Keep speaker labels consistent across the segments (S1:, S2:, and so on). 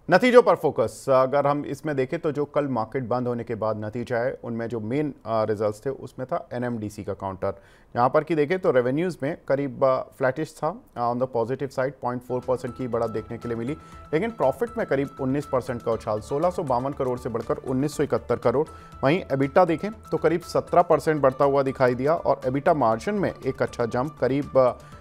S1: नतीजों पर फोकस अगर हम इसमें देखें तो जो कल मार्केट बंद होने के बाद नतीजा है उनमें जो मेन रिजल्ट्स थे उसमें था एनएमडीसी का काउंटर। यहाँ पर की देखें तो रेवेन्यूज़ में करीब फ्लैटिश था, ऑन द पॉजिटिव साइड 0.4% की बढ़त देखने के लिए मिली, लेकिन प्रॉफिट में करीब 19% का उछाल 1652 करोड़ से बढ़कर 1971 करोड़। वहीं एबिटा देखें तो करीब 17% बढ़ता हुआ दिखाई दिया और एबिटा मार्जिन में एक अच्छा जंप करीब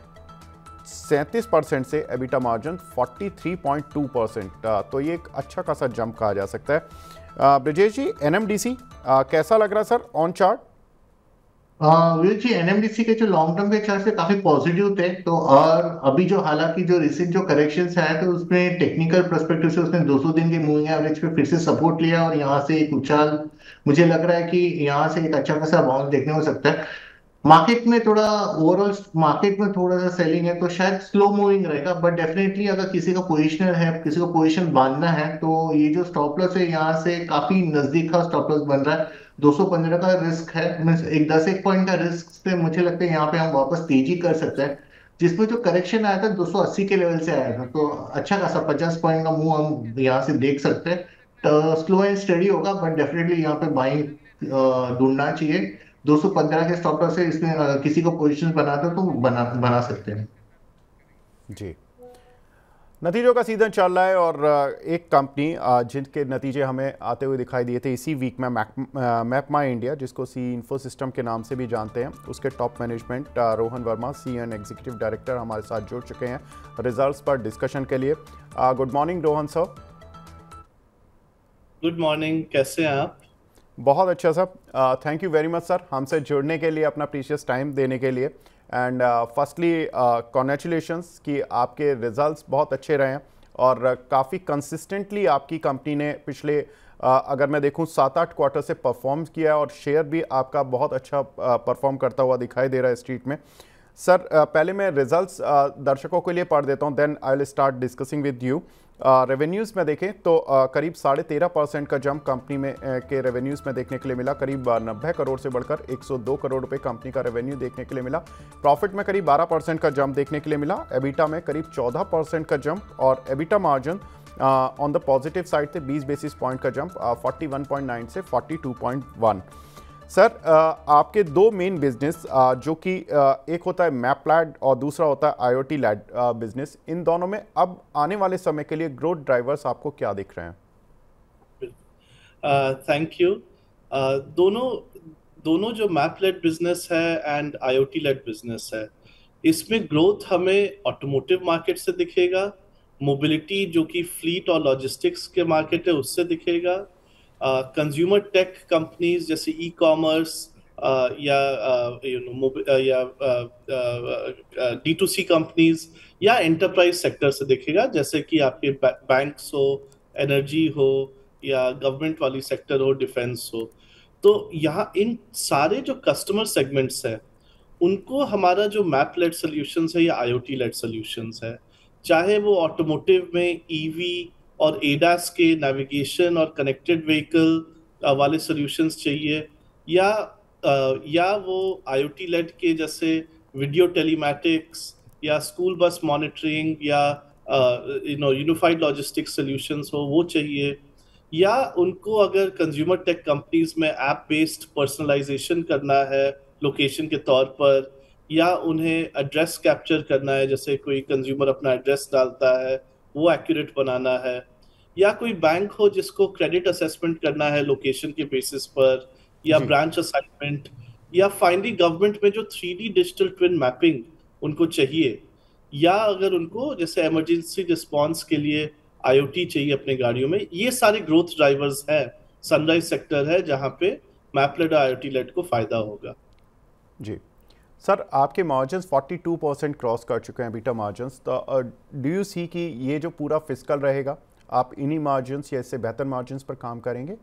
S1: 37% से एबिटा मार्जिन 43.2%। तो ये एक अच्छा खासा जंप कहा जा सकता है। ब्रिजेश जी, एनएमडीसी कैसा लग रहा है sir on chart?
S2: Veer ji, NMDC के जो लॉन्ग टर्म के चार्ट से काफी पॉजिटिव थे। तो और अभी जो हालांकि जो रिसेंट जो करेक्शंस आए तो उसमें टेक्निकल पर्सपेक्टिव से उसने 200 दिन के मूविंग एवरेज पे फिर से सपोर्ट लिया और यहाँ से एक उछाल मुझे लग रहा है कि यहाँ से एक अच्छा खासा बाउंस देखने को सकता है। मार्केट में थोड़ा ओवरऑल मार्केट में थोड़ा सा सेलिंग है तो शायद स्लो मूविंग रहेगा, बट डेफिनेटली अगर किसी का पोजिशनर है, किसी को पोजीशन बांधना है तो ये जो स्टॉप लॉस है यहाँ से काफी नजदीक का स्टॉप लॉस बन रहा है। 215 का रिस्क है, मीन्स एक 10 पॉइंट का रिस्क से मुझे लगता है यहाँ पे हम वापस तेजी कर सकते हैं। जिसमें जो करेक्शन आया था 280 के लेवल से आया था, तो अच्छा खासा 50 पॉइंट का मूव हम यहाँ से देख सकते हैं। तो स्लो एंड स्टडी होगा, बट डेफिनेटली यहाँ पे बाइंग ढूंढना चाहिए। 215 के स्टॉप लॉस से इसमें किसी को पोजीशन बनाते हो तो बना बना सकते हैं।
S1: जी, नतीजों का सीजन चल रहा है और एक कंपनी जिनके नतीजे हमें आते हुए दिखाई दिए थे इसी वीक में, मैप माई इंडिया, जिसको सी इन्फो सिस्टम के नाम से भी जानते हैं, उसके top management Rohan Verma, C and executive director, हमारे साथ जुड़ चुके हैं रिजल्ट्स पर डिस्कशन के लिए। Good morning Rohan sir.
S3: Good morning, कैसे हैं आप?
S1: बहुत अच्छा sir, thank you very much sir हमसे जुड़ने के लिए, अपना प्रीशियस टाइम देने के लिए। एंड फर्स्टली कॉन्ग्रेचुलेशंस कि आपके रिजल्ट्स बहुत अच्छे रहे हैं और काफ़ी कंसिस्टेंटली आपकी कंपनी ने पिछले अगर मैं देखूं 7-8 क्वार्टर से परफॉर्म किया है और शेयर भी आपका बहुत अच्छा परफॉर्म करता हुआ दिखाई दे रहा है स्ट्रीट में। सर पहले मैं रिजल्ट्स दर्शकों के लिए पढ़ देता हूं, then I will start discussing with you. Revenues में देखें तो करीब 13.5% का जंप कंपनी में के रेवेन्यूज़ में देखने के लिए मिला, करीब 90 करोड़ से बढ़कर 102 करोड़ रुपए कंपनी का रेवेन्यू देखने के लिए मिला। प्रॉफिट में करीब 12% का जंप देखने के लिए मिला, एबिटा में करीब 14% का जंप और EBITDA margin on the positive side थे 20 बेसिस पॉइंट का जंप 41.9 से 42.1। सर आपके दो मेन बिजनेस जो कि एक होता है मैपलैड और दूसरा होता है आईओटी लैड बिजनेस, इन दोनों में अब आने वाले समय के लिए ग्रोथ ड्राइवर्स आपको क्या दिख रहे हैं?
S3: Thank you. दोनों दोनों जो मैप लेड बिजनेस है एंड आईओटी लेड बिजनेस है, इसमें ग्रोथ हमें ऑटोमोटिव मार्केट से दिखेगा, मोबिलिटी जो कि फ्लीट और लॉजिस्टिक्स के मार्केट है उससे दिखेगा, कंज्यूमर टेक कंपनीज जैसे ई कॉमर्स या या डी टू सी कंपनीज या एंटरप्राइज सेक्टर से दिखेगा, जैसे कि आपके बैंक्स हो, एनर्जी हो, या गवर्नमेंट वाली सेक्टर हो, डिफेंस हो। तो यहाँ इन सारे जो कस्टमर सेगमेंट्स है उनको हमारा जो मैप लेड सॉल्यूशंस है या आईओटी लेड सॉल्यूशंस है, चाहे वो ऑटोमोटिव में ईवी और एडास के नेविगेशन और कनेक्टेड व्हीकल वाले सॉल्यूशंस चाहिए, या वो आईओटी लेड के जैसे वीडियो टेलीमैटिक्स या स्कूल बस मॉनिटरिंग या यूनिफाइड लॉजिस्टिक्स सॉल्यूशंस हो वो चाहिए, या उनको अगर कंज्यूमर टेक कंपनीज में ऐप बेस्ड पर्सनलाइजेशन करना है लोकेशन के तौर पर, या उन्हें एड्रेस कैप्चर करना है, जैसे कोई कंज्यूमर अपना एड्रेस डालता है वो एक्यूरेट बनाना है, या कोई बैंक हो जिसको क्रेडिट असेसमेंट करना है लोकेशन के बेसिस पर, या
S1: जी,
S3: ब्रांच असाइनमेंट, या फाइनली गवर्नमेंट में जो 3D डिजिटल ट्विन मैपिंग उनको चाहिए, या अगर उनको जैसे इमरजेंसी रिस्पांस के लिए आईओटी चाहिए अपने गाड़ियों में। ये सारे ग्रोथ ड्राइवर्स हैं, सनराइज सेक्टर है जहां पे मैपलेट और आईओटी लेट को फायदा होगा।
S1: जी। सर आपके मार्जिन्स 42% क्रॉस कर चुके हैं बीटा मार्जिन्स, तो डू यू सी कि ये जो पूरा फिस्कल रहेगा आप इन्हीं मार्जिन्स या इससे बेहतर मार्जिन्स पर काम करेंगे?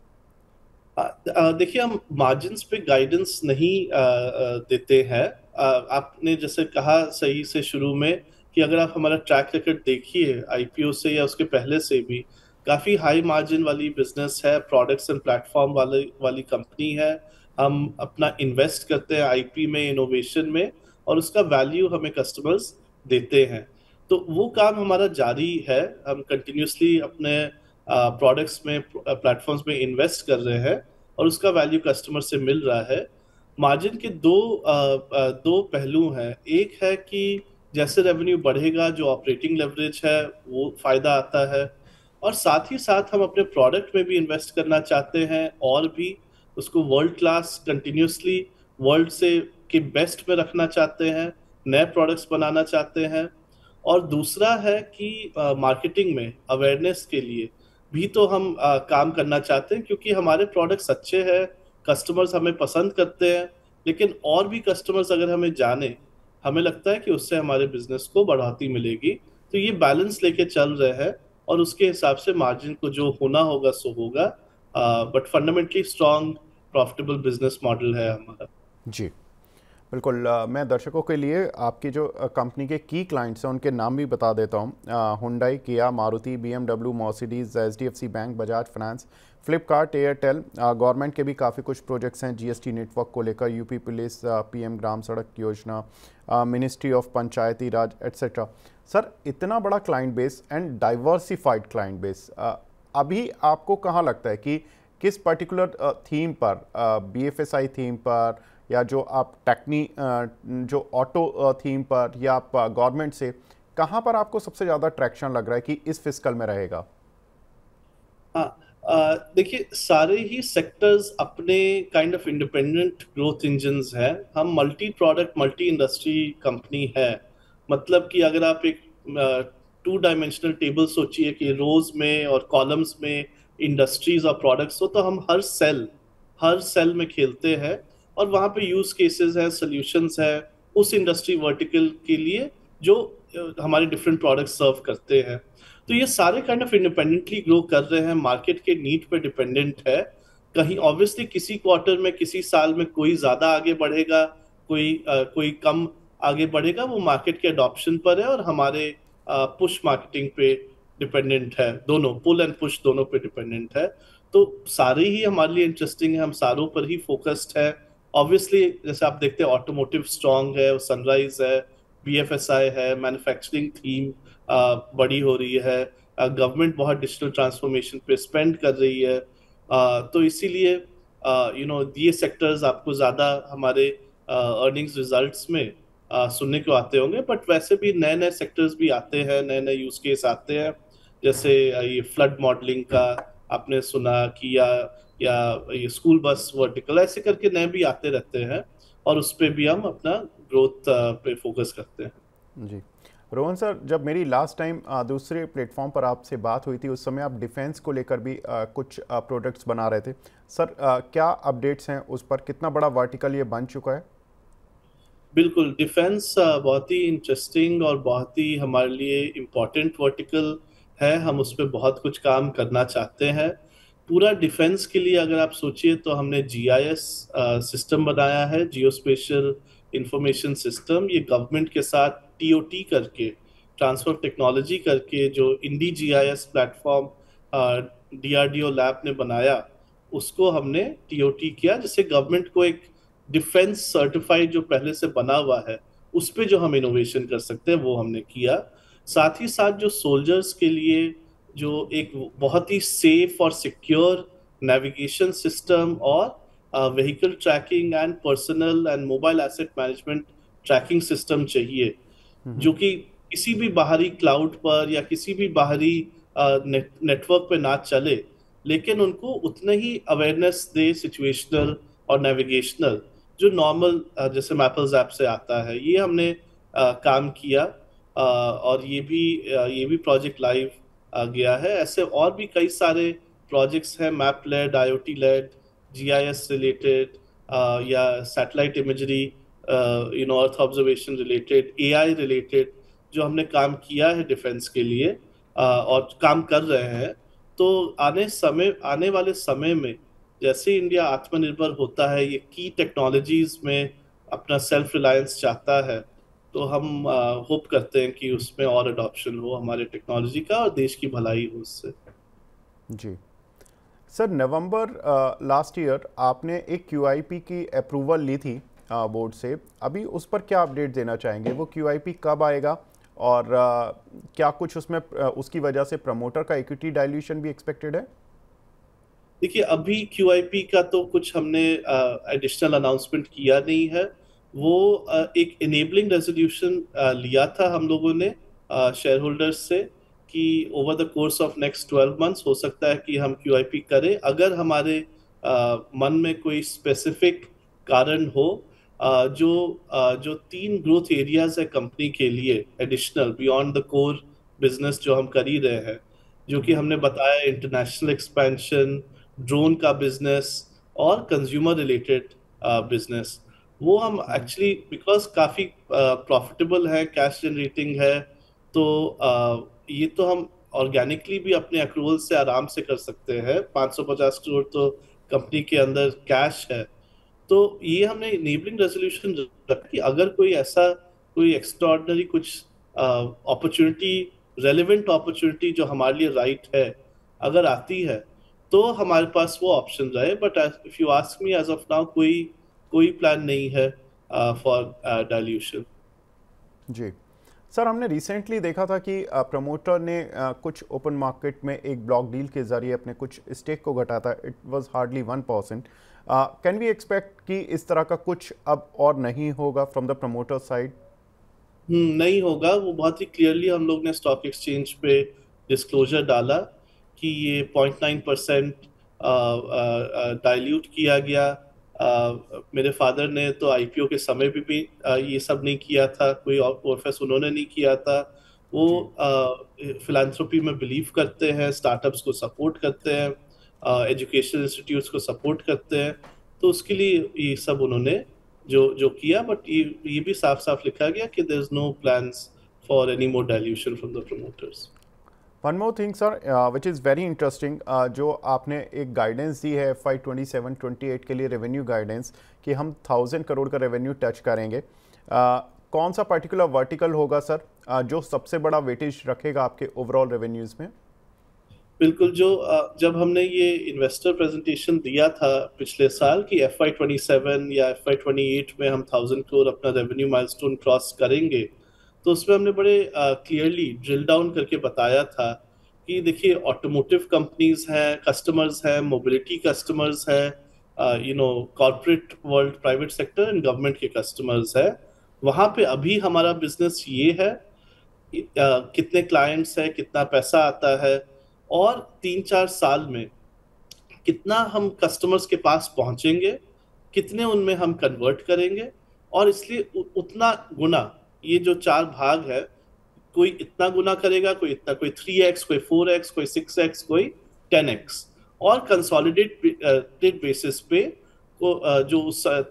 S3: देखिए, हम मार्जिन्स पे गाइडेंस नहीं देते हैं। आपने जैसे कहा सही से शुरू में कि अगर आप हमारा ट्रैक रिकॉर्ड देखिए आईपीओ से या उसके पहले से भी, काफी हाई मार्जिन वाली बिजनेस है, प्रोडक्ट्स एंड प्लेटफॉर्म वाली कंपनी है। हम अपना इन्वेस्ट करते हैं आईपी में, इनोवेशन में, और उसका वैल्यू हमें कस्टमर्स देते हैं। तो वो काम हमारा जारी है। हम कंटिन्यूसली अपने प्रोडक्ट्स में, प्लेटफॉर्म्स में इन्वेस्ट कर रहे हैं और उसका वैल्यू कस्टमर से मिल रहा है। मार्जिन के दो पहलू हैं। एक है कि जैसे रेवेन्यू बढ़ेगा, जो ऑपरेटिंग लेवरेज है वो फायदा आता है, और साथ ही साथ हम अपने प्रोडक्ट में भी इन्वेस्ट करना चाहते हैं और भी उसको वर्ल्ड क्लास, कंटिन्यूसली वर्ल्ड से के बेस्ट में रखना चाहते हैं, नए प्रोडक्ट्स बनाना चाहते हैं। और दूसरा है कि मार्केटिंग में अवेयरनेस के लिए भी तो हम काम करना चाहते हैं, क्योंकि हमारे प्रोडक्ट्स अच्छे हैं, कस्टमर्स हमें पसंद करते हैं, लेकिन और भी कस्टमर्स अगर हमें जाने, हमें लगता है कि उससे हमारे बिजनेस को बढ़ोतरी मिलेगी। तो ये बैलेंस लेके चल रहे हैं और उसके हिसाब से मार्जिन को जो होना होगा सो होगा, but fundamentally strong profitable business model है हमारा।
S1: जी बिल्कुल। मैं दर्शकों के लिए आपकी जो कंपनी के की क्लाइंट्स हैं उनके नाम भी बता देता हूँ। Hyundai, Kia, Maruti, BMW, Mercedes, HDFC bank, Bajaj Finance, Flipkart, Airtel. Government के भी काफ़ी कुछ प्रोजेक्ट्स हैं GST नेटवर्क को लेकर, UP police, PM Gram Sadak Yojana, ministry of Panchayati Raj etcetera. Sir इतना बड़ा client base and diversified client base, अभी आपको कहाँ लगता है कि किस पर्टिकुलर थीम पर, BFSI थीम पर, या जो आप जो ऑटो थीम पर, या आप गवर्नमेंट से, कहाँ पर आपको सबसे ज़्यादा ट्रैक्शन लग रहा है कि इस फिस्कल में रहेगा?
S3: देखिए, सारे ही सेक्टर्स अपने kind of independent growth engines हैं। हम multi product, multi industry company है। मतलब कि अगर आप एक 2 डायमेंशनल टेबल सोचिए कि रोज में और कॉलम्स में इंडस्ट्रीज और प्रोडक्ट्स हो, तो हम हर सेल में खेलते हैं और वहाँ पे यूज केसेस है, सॉल्यूशंस है उस इंडस्ट्री वर्टिकल के लिए जो हमारे डिफरेंट प्रोडक्ट्स सर्व करते हैं। तो ये सारे काइंड ऑफ इंडिपेंडेंटली ग्रो कर रहे हैं, मार्केट के नीड पे डिपेंडेंट है। कहीं ऑब्वियसली किसी क्वार्टर में, किसी साल में कोई ज्यादा आगे बढ़ेगा, कोई कम आगे बढ़ेगा, वो मार्केट के अडॉप्शन पर है और हमारे पुश मार्केटिंग पे डिपेंडेंट है। दोनों पुल एंड पुश दोनों पे डिपेंडेंट है। तो सारे ही हमारे लिए इंटरेस्टिंग है, हम सारों पर ही फोकस्ड है। ऑब्वियसली जैसे आप देखते हैं ऑटोमोटिव स्ट्रांग है, सनराइज है, BFSI है, मैन्युफैक्चरिंग थीम बड़ी हो रही है, गवर्नमेंट बहुत डिजिटल ट्रांसफॉर्मेशन पे स्पेंड कर रही है। तो इसीलिए ये सेक्टर्स आपको ज़्यादा हमारे अर्निंग्स रिजल्ट्स में सुनने को आते होंगे। बट वैसे भी नए नए सेक्टर्स भी आते हैं, नए नए यूज केस आते हैं। जैसे ये फ्लड मॉडलिंग का आपने सुना कि या ये स्कूल बस वर्टिकल, ऐसे करके नए भी आते रहते हैं और उस पर भी हम अपना ग्रोथ पे फोकस करते हैं।
S1: जी रोहन सर, जब मेरी लास्ट टाइम दूसरे प्लेटफॉर्म पर आपसे बात हुई थी, उस समय आप डिफेंस को लेकर भी कुछ प्रोडक्ट्स बना रहे थे। सर क्या अपडेट्स हैं उस पर? कितना बड़ा वर्टिकल ये बन चुका है?
S3: बिल्कुल, डिफेंस बहुत ही इंटरेस्टिंग और बहुत ही हमारे लिए इम्पोर्टेंट वर्टिकल है। हम उस पर बहुत कुछ काम करना चाहते हैं। पूरा डिफेंस के लिए अगर आप सोचिए तो हमने GIS सिस्टम बनाया है, जियो स्पेशल इंफॉर्मेशन सिस्टम। ये गवर्नमेंट के साथ TOT करके, ट्रांसफर टेक्नोलॉजी करके, जो इंडी GIS प्लेटफॉर्म DRDO लैब ने बनाया, उसको हमने TOT किया, जिससे गवर्नमेंट को एक डिफेंस सर्टिफाइड जो पहले से बना हुआ है उस पे जो हम इनोवेशन कर सकते हैं वो हमने किया। साथ ही साथ जो सोल्जर्स के लिए जो एक बहुत ही सेफ और सिक्योर नेविगेशन सिस्टम और vehicle tracking and personal and mobile asset management tracking system चाहिए, जो कि किसी भी बाहरी क्लाउड पर या किसी भी बाहरी नेटवर्क पे ना चले, लेकिन उनको उतना ही अवेयरनेस दे सिचुएशनल और नेविगेशनल, जो नॉर्मल जैसे मैपल्स ऐप से आता है। ये हमने काम किया और ये भी प्रोजेक्ट लाइव गया है। ऐसे और भी कई सारे प्रोजेक्ट्स हैं, map led, IoT led, GIS related, या satellite imagery, earth observation related, AI related, जो हमने काम किया है डिफेंस के लिए और काम कर रहे हैं। तो आने वाले समय में जैसे इंडिया आत्मनिर्भर होता है, ये की टेक्नोलॉजीज में अपना सेल्फ रिलायंस चाहता है, तो हम होप करते हैं कि उसमें और अडॉप्शन हो हमारे टेक्नोलॉजी का और देश की भलाई हो उससे।
S1: जी सर, नवंबर लास्ट ईयर आपने एक QIP की अप्रूवल ली थी बोर्ड से। अभी उस पर क्या अपडेट देना चाहेंगे? वो QIP कब आएगा और क्या कुछ उसमें उसकी वजह से प्रमोटर का इक्विटी डाइल्यूशन भी एक्सपेक्टेड है?
S3: देखिए, अभी QIP का तो कुछ हमने एडिशनल अनाउंसमेंट किया नहीं है। वो एक इनेबलिंग रेजोल्यूशन लिया था हम लोगों ने शेयर होल्डर्स से कि over the course of next 12 months हो सकता है कि हम QIP करें, अगर हमारे मन में कोई स्पेसिफिक कारण हो। जो 3 ग्रोथ एरियाज है कंपनी के लिए additional beyond the core business जो हम कर ही रहे हैं, जो कि हमने बताया इंटरनेशनल एक्सपेंशन, ड्रोन का बिजनेस और कंज्यूमर रिलेटेड बिजनेस। वो हम एक्चुअली बिकॉज काफी प्रॉफिटेबल है, कैश जनरेटिंग है, तो ये तो हम ऑर्गेनिकली भी अपने अक्रूवल से आराम से कर सकते हैं। 550 करोड़ तो कंपनी के अंदर कैश है। तो ये हमने इनेबलिंग रेजोल्यूशन रखा कि अगर कोई ऐसा कोई एक्स्ट्राऑर्डिनरी कुछ अपॉर्चुनिटी, रेलेवेंट अपॉर्चुनिटी जो हमारे लिए राइट है, अगर आती है तो हमारे पास वो ऑप्शन रहे। But if you ask me as of now कोई कोई प्लान नहीं है फॉर डाइल्यूशन।
S1: जी सर, हमने रिसेंटली देखा था कि प्रमोटर ने कुछ ओपन मार्केट में एक ब्लॉक डील के जरिए अपने कुछ स्टेक को घटा था। It was hardly 1%। Can we expect कि इस तरह का कुछ अब और नहीं होगा फ्रॉम द प्रमोटर साइड?
S3: नहीं होगा। वो बहुत ही क्लियरली हम लोग ने स्टॉक एक्सचेंज पे डिस्क्लोजर डाला कि ये 0.9% डाइल्यूट किया गया। मेरे फादर ने तो IPO के समय भी ये सब नहीं किया था, कोई और प्रोफेस उन्होंने नहीं किया था। वो फिलांथ्रोपी में बिलीव करते हैं, स्टार्टअप्स को सपोर्ट करते हैं, एजुकेशन इंस्टीट्यूट्स को सपोर्ट करते हैं। तो उसके लिए ये सब उन्होंने जो जो किया। बट ये भी साफ साफ लिखा गया कि there is no plans for any more dilution from the promoters.
S1: One more thing sir, which is very interesting, जो आपने एक गाइडेंस दी है FY 27-28 के लिए, रेवेन्यू गाइडेंस कि हम 1000 करोड़ का रेवेन्यू टच करेंगे। कौन सा पर्टिकुलर वर्टिकल होगा सर जो सबसे बड़ा वेटेज रखेगा आपके ओवरऑल रेवेन्यूज़ में?
S3: बिल्कुल। जब हमने ये इन्वेस्टर प्रेजेंटेशन दिया था पिछले साल कि FY 27 या FY 28 में हम 1000 करोड़ अपना रेवेन्यू माइलस्टोन क्रॉस करेंगे, तो उसमें हमने बड़े क्लियरली ड्रिल डाउन करके बताया था कि देखिए, ऑटोमोटिव कंपनीज हैं, कस्टमर्स हैं, मोबिलिटी कस्टमर्स हैं, corporate world, private sector and government के कस्टमर्स हैं। वहाँ पे अभी हमारा बिजनेस ये है, कितने क्लाइंट्स हैं, कितना पैसा आता है, और 3-4 साल में कितना हम कस्टमर्स के पास पहुंचेंगे, कितने उनमें हम कन्वर्ट करेंगे। और इसलिए उतना गुना, ये जो 4 भाग है, कोई इतना गुना करेगा, कोई इतना, कोई 3x, कोई 4x, कोई 6x, कोई 10x। और कंसोलिडेटेड बेसिस पे जो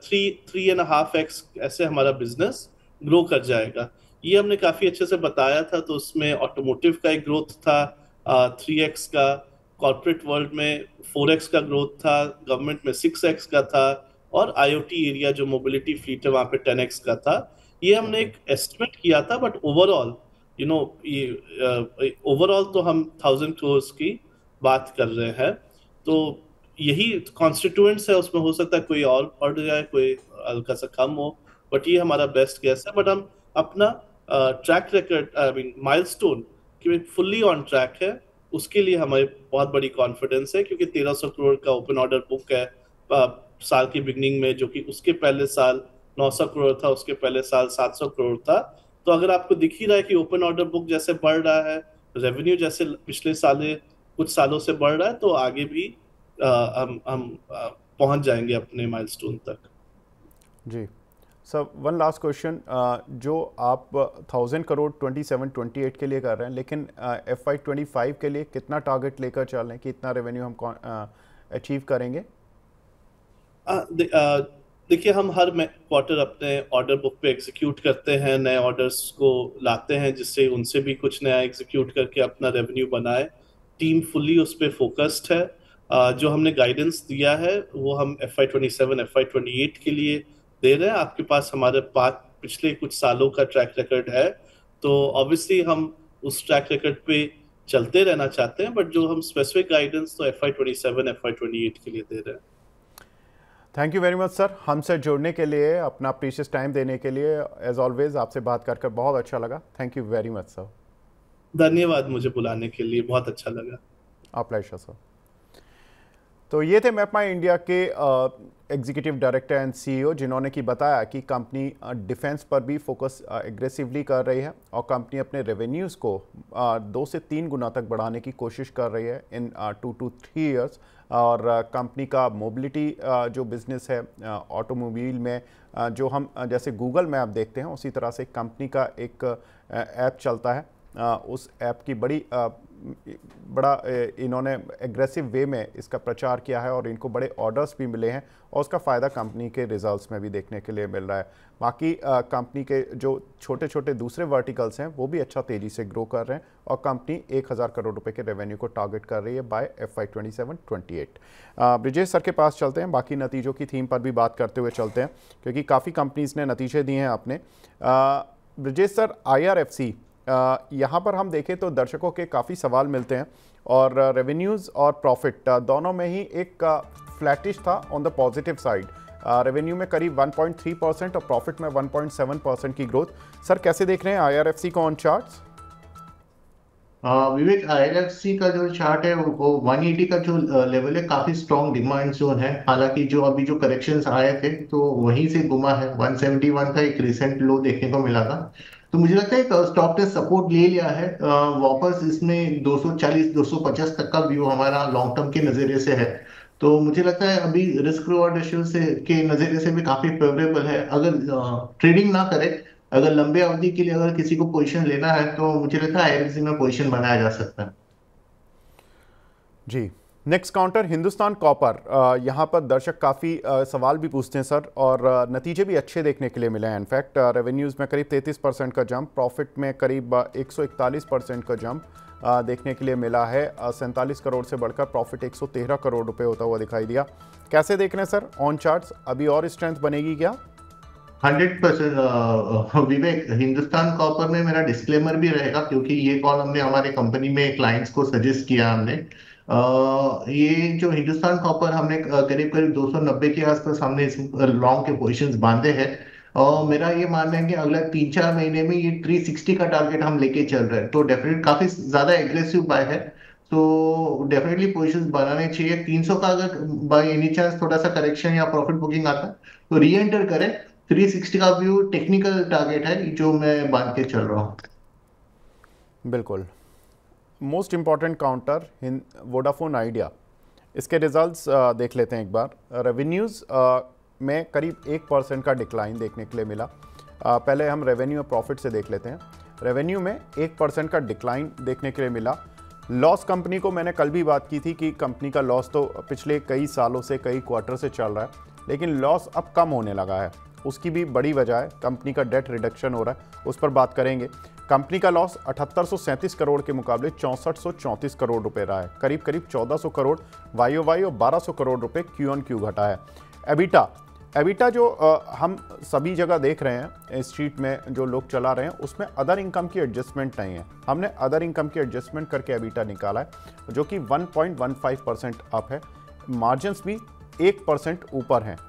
S3: 3.5x ऐसे हमारा बिजनेस ग्रो कर जाएगा। ये हमने काफी अच्छे से बताया था। तो उसमें ऑटोमोटिव का एक ग्रोथ था 3x का, कॉर्पोरेट वर्ल्ड में 4x का ग्रोथ था, गवर्नमेंट में 6x का था, और IoT एरिया जो मोबिलिटी फ्लीट है वहां पे 10x का था। ये हमने एक एस्टिमेट किया था। बट ओवरऑल ये ओवरऑल तो हम 1000 करोड़ की बात कर रहे हैं। तो यही कॉन्स्टिट्यूएंट्स है, उसमें हो सकता है कोई और बढ़ जाए, कोई हल्का सा कम हो, बट ये हमारा बेस्ट गेस है। बट हम अपना track record, I mean milestone कि फुल्ली ऑन ट्रैक है, उसके लिए हमें बहुत बड़ी कॉन्फिडेंस है, क्योंकि 1300 करोड़ का ओपन ऑर्डर बुक है साल की बिगनिंग में, जो कि उसके पहले साल 900 करोड़ था, उसके पहले साल 700 करोड़ था। तो अगर आपको दिख ही रहा है कि ओपन ऑर्डर बुक जैसे बढ़ रहा है, रेवेन्यू जैसे पिछले कुछ सालों से बढ़ रहा है, तो आगे भी हम पहुंच जाएंगे अपने माइलस्टोन तक।
S1: जी सर, वन लास्ट क्वेश्चन, जो आप 1000 करोड़ 27-28 के लिए कर रहे हैं, लेकिन FY 25 के लिए कितना टारगेट लेकर चल रहे हैं कि इतना रेवेन्यू हम अचीव करेंगे?
S3: देखिए, हम हर क्वार्टर अपने ऑर्डर बुक पे एग्जीक्यूट करते हैं, नए ऑर्डर्स को लाते हैं, जिससे उनसे भी कुछ नया एग्जीक्यूट करके अपना रेवेन्यू बनाए। टीम फुल्ली उस पर फोकस्ड है। जो हमने गाइडेंस दिया है वो हम FY 27, FY 28 के लिए दे रहे हैं। आपके पास हमारे पिछले कुछ सालों का ट्रैक रिकॉर्ड है, तो ऑब्वियसली हम उस ट्रैक रिकॉर्ड पे चलते रहना चाहते हैं। बट जो हम स्पेसिफिक गाइडेंस तो FY 27, FY 28 के लिए दे रहे हैं।
S1: Thank you very much sir, हमसे जुड़ने के लिए, अपना प्रीशियस टाइम देने के लिए। एज ऑलवेज आपसे बात कर बहुत अच्छा लगा। Thank you very much sir.
S3: धन्यवाद मुझे बुलाने के लिए, बहुत अच्छा लगा।
S1: आप प्लेजर सर। तो ये थे मैपमाई इंडिया के एग्जीक्यूटिव डायरेक्टर एंड सीईओ, जिन्होंने कि बताया कि कंपनी डिफेंस पर भी फोकस एग्रेसिवली कर रही है और कंपनी अपने रेवेन्यूज़ को 2 से 3 गुना तक बढ़ाने की कोशिश कर रही है इन 2 to 3 ईयर्स। और कंपनी का मोबिलिटी जो बिज़नेस है ऑटोमोबाइल में, जो हम जैसे गूगल मैप देखते हैं उसी तरह से कंपनी का एक ऐप चलता है। उस ऐप की बड़ा इन्होंने एग्रेसिव वे में इसका प्रचार किया है और इनको बड़े ऑर्डर्स भी मिले हैं और उसका फ़ायदा कंपनी के रिजल्ट्स में भी देखने के लिए मिल रहा है। बाकी कंपनी के जो छोटे छोटे दूसरे वर्टिकल्स हैं वो भी अच्छा तेज़ी से ग्रो कर रहे हैं और कंपनी 1000 करोड़ रुपए के रेवेन्यू को टारगेट कर रही है बाय FY 27-28। ब्रिजेश सर के पास चलते हैं, बाकी नतीजों की थीम पर भी बात करते हुए चलते हैं क्योंकि काफ़ी कंपनीज़ ने नतीजे दिए हैं अपने। ब्रिजेश सर, IRFC यहाँ पर हम देखें तो दर्शकों के काफ़ी सवाल मिलते हैं और रेवेन्यूज़ और प्रॉफिट दोनों में ही एक फ्लैटिश था on the positive side. Revenue में करीब 1.3% और प्रॉफिट में 1.7% की ग्रोथ। सर कैसे देख रहे हैं IRFC को ऑन चार्ट्स?
S2: विवेक, IRFC का जो चार्ट है वो 180 का जो लेवल है, काफी स्ट्रॉन्ग डिमांड जोन है। हालांकि जो अभी जो करेक्शंस आए थे तो वहीं से घुमा है। 171 का एक रिसेंट लो देखने को मिला था, तो मुझे लगता है स्टॉक ने सपोर्ट ले लिया है वापस। इसमें 240-250 तक का व्यू हमारा लॉन्ग टर्म के नजरिए से है। तो मुझे लगता है अभी रिस्क रिवॉर्ड रेशियो से के नजरिए से भी काफी फेवरेबल है। अगर ट्रेडिंग ना करे, अगर लंबे अवधि के लिए अगर किसी को पोजीशन लेना है तो मुझे लगता है IRFC में पोजीशन बनाया जा सकता है।
S1: जी, नेक्स्ट काउंटर हिंदुस्तान कॉपर। यहाँ पर दर्शक काफ़ी सवाल भी पूछते हैं सर, और नतीजे भी अच्छे देखने के लिए मिले हैं। इनफैक्ट रेवेन्यूज़ में करीब 33% का जंप, प्रॉफिट में करीब 141% का जंप देखने के लिए मिला है। 47 करोड़ से बढ़कर प्रॉफिट 113 करोड़ रुपए होता हुआ दिखाई दिया। कैसे देख रहे हैं सर ऑन चार्ट्स, अभी और स्ट्रेंथ बनेगी क्या?
S2: 100% विवेक, हिंदुस्तान कॉपर में मेरा डिस्क्लेमर भी रहेगा क्योंकि ये कॉल हमने हमारे कंपनी में क्लाइंट्स को सजेस्ट किया हमने। ये जो हिंदुस्तान कॉपर हमने करीब करीब 290 के आसपास हमने इस लॉन्ग के पोजीशंस बांधे हैं और मेरा ये मानना है कि अगले 3-4 महीने में ये 360 का टारगेट हम लेके चल रहे हैं। तो डेफिनेट काफी ज्यादा एग्रेसिव बाय है, तो डेफिनेटली पोजीशंस बनाने चाहिए। 300 का अगर बाय एनी चांस थोड़ा सा करेक्शन या प्रॉफिट बुकिंग आता है तो री एंटर करें। 360 का व्यू टेक्निकल टारगेट है जो मैं बांध के चल रहा हूँ।
S1: बिल्कुल। Most important counter Vodafone Idea, इसके रिजल्ट्स देख लेते हैं एक बार। रेवेन्यूज़ में करीब 1% का डिक्लाइन देखने के लिए मिला। पहले हम रेवेन्यू और प्रॉफिट से देख लेते हैं। रेवेन्यू में 1% का डिक्लाइन देखने के लिए मिला। लॉस कंपनी को मैंने कल भी बात की थी कि कंपनी का लॉस तो पिछले कई सालों से, कई क्वार्टर से चल रहा है, लेकिन लॉस अब कम होने लगा है। उसकी भी बड़ी वजह है कंपनी का डेट रिडक्शन हो रहा है, उस पर बात करेंगे। कंपनी का लॉस 7837 करोड़ के मुकाबले 6434 करोड़ रुपए रहा है, करीब करीब 1400 करोड़ YOY और 1200 करोड़ रुपए Q-on-Q घटा है। एबिटा जो हम सभी जगह देख रहे हैं, स्ट्रीट में जो लोग चला रहे हैं, उसमें अदर इनकम की एडजस्टमेंट नहीं है। हमने अदर इनकम की एडजस्टमेंट करके एबिटा निकाला है जो कि 1.15% अप है। मार्जिन्स भी 1% ऊपर हैं,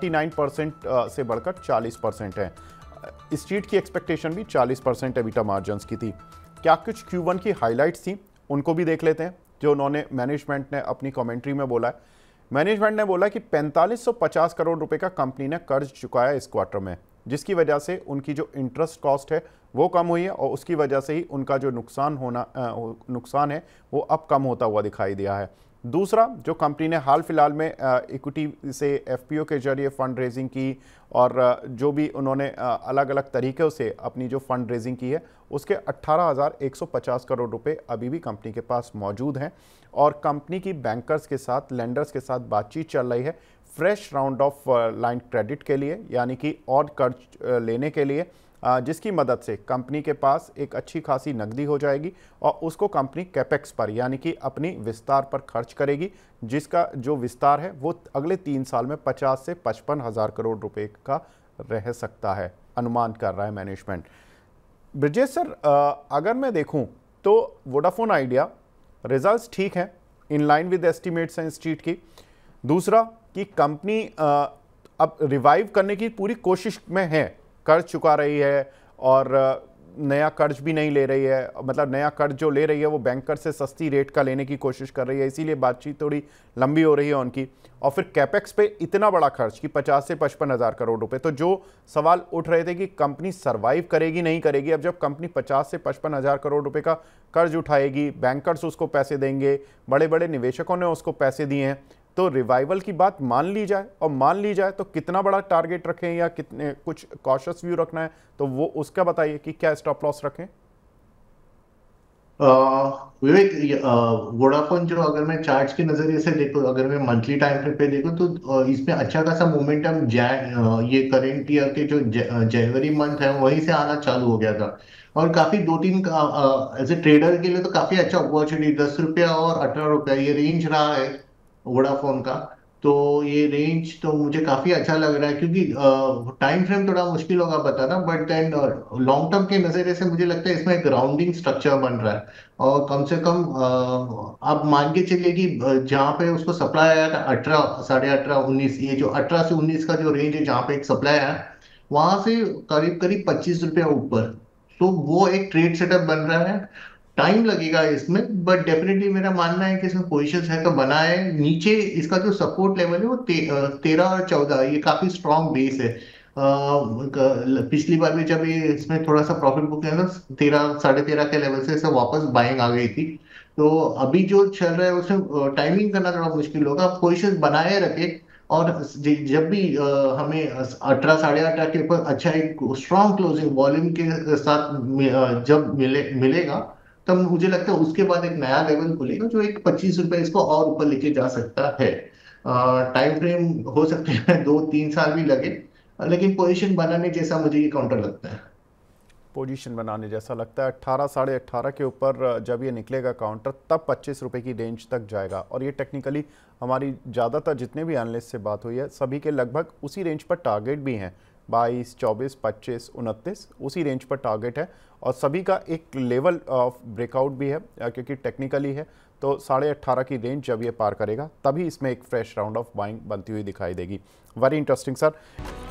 S1: 39% से बढ़कर 40% है। स्ट्रीट की एक्सपेक्टेशन भी 40% एबिटा मार्जिन्स की थी। क्या कुछ Q1 की हाइलाइट्स थी, उनको भी देख लेते हैं जो उन्होंने मैनेजमेंट ने अपनी कमेंट्री में बोला है। मैनेजमेंट ने बोला कि 4550 करोड़ रुपए का कंपनी ने कर्ज चुकाया इस क्वार्टर में, जिसकी वजह से उनकी जो इंटरेस्ट कॉस्ट है वो कम हुई है और उसकी वजह से ही उनका जो नुकसान है वो अब कम होता हुआ दिखाई दिया है। दूसरा, जो कंपनी ने हाल फिलहाल में इक्विटी से FPO के जरिए फंड रेजिंग की और जो भी उन्होंने अलग अलग तरीक़ों से अपनी जो फंड रेजिंग की है, उसके 18,150 करोड़ रुपए अभी भी कंपनी के पास मौजूद हैं और कंपनी की बैंकर्स के साथ, लेंडर्स के साथ बातचीत चल रही है fresh round of line credit के लिए, यानी कि और कर्ज लेने के लिए, जिसकी मदद से कंपनी के पास एक अच्छी खासी नकदी हो जाएगी और उसको कंपनी कैपेक्स पर, यानी कि अपनी विस्तार पर खर्च करेगी, जिसका जो विस्तार है वो अगले 3 साल में 50 से 55 हज़ार करोड़ रुपए का रह सकता है, अनुमान कर रहा है मैनेजमेंट। ब्रिजेश सर, अगर मैं देखूं तो वोडाफोन आइडिया रिजल्ट्स ठीक हैं, इन लाइन विद एस्टिमेट्स हैं स्ट्रीट की। दूसरा कि कंपनी अब रिवाइव करने की पूरी कोशिश में है, कर्ज चुका रही है और नया कर्ज भी नहीं ले रही है, मतलब नया कर्ज जो ले रही है वो बैंकर से सस्ती रेट का लेने की कोशिश कर रही है, इसीलिए बातचीत थोड़ी लंबी हो रही है उनकी। और फिर कैपेक्स पे इतना बड़ा खर्च कि 50 से 55 हज़ार करोड़ रुपए। तो जो सवाल उठ रहे थे कि कंपनी सरवाइव करेगी नहीं करेगी, अब जब कंपनी 50 से 55 हज़ार करोड़ रुपए का कर्ज उठाएगी, बैंकर्स उसको पैसे देंगे, बड़े बड़े निवेशकों ने उसको पैसे दिए हैं, तो रिवाइवल की बात मान ली जाए, और मान ली जाए तो कितना बड़ा टारगेट रखें या कितने कुछ कॉशियस व्यू रखना है, तो वो उसका बताइए कि क्या स्टॉप लॉस रखें।
S2: विवेक, वोडाफोन जो अगर मैं चार्ट्स के नजरिए से देखूं, अगर मैं मंथली टाइम फ्रेम पे देखूं तो इसमें अच्छा खासा मोमेंटम ये करेंट ईयर के जो जनवरी मंथ है वहीं से आना चालू हो गया था। और काफी दो तीन एज ए ट्रेडर के लिए तो काफी अच्छा अपॉर्चुनिटी, 10 रुपया और 18 रुपया ये रेंज रहा है वोडाफोन का। तो ये रेंज तो मुझे काफी अच्छा लग रहा है, क्योंकि टाइम फ्रेम थोड़ा मुश्किल होगा बताना, बट देन लॉन्ग टर्म के नजरिए से मुझे लगता है इसमें एक राउंडिंग स्ट्रक्चर बन रहा है। और कम से कम आप मान के चलिए कि जहाँ पे उसको सप्लाई आया था 18, 18.5, 19, ये जो 18 से 19 का जो रेंज है जहाँ पे एक सप्लाई आया, वहां से करीब करीब 25 रुपया ऊपर। तो वो एक ट्रेड सेटअप बन रहा है। टाइम लगेगा इसमें, बट डेफिनेटली मेरा मानना है कि इसमें पोजिशन है तो बनाए। नीचे इसका जो सपोर्ट लेवल है वो 13 और 14, ये काफी स्ट्रॉन्ग बेस है। पिछली बार भी जब ये इसमें थोड़ा सा प्रॉफिट बुक किया था 13, 13.5 के लेवल से सब वापस बाइंग आ गई थी। तो अभी जो चल रहा है उसमें टाइमिंग करना थोड़ा मुश्किल होगा, पोजिशन बनाए रखे। और जब भी हमें 18, 18.5 के ऊपर अच्छा एक स्ट्रॉन्ग क्लोजिंग वॉल्यूम के साथ जब मिलेगा, तब मुझे लगता है उसके बाद एक नया लेवल खुलेगा जो एक 25 रुपए इसको और ऊपर लेके जा सकता है। टाइम फ्रेम हो सकते हैं 2-3 साल भी लगे, लेकिन पोजीशन बनाने जैसा मुझे ये काउंटर लगता है।
S1: पोजीशन बनाने जैसा लगता है 18, 18.5 के ऊपर जब ये निकलेगा काउंटर, तब 25 रुपए की रेंज तक जाएगा। और ये टेक्निकली हमारी ज़्यादातर जितने भी एनालिस्ट से बात हुई है सभी के लगभग उसी रेंज पर टारगेट भी हैं, 22, 24, 25, 29 उसी रेंज पर टारगेट है। और सभी का एक लेवल ऑफ ब्रेकआउट भी है, क्योंकि टेक्निकली है। तो 18.5 की रेंज जब ये पार करेगा तभी इसमें एक फ्रेश राउंड ऑफ बाइंग बनती हुई दिखाई देगी। Very interesting sir.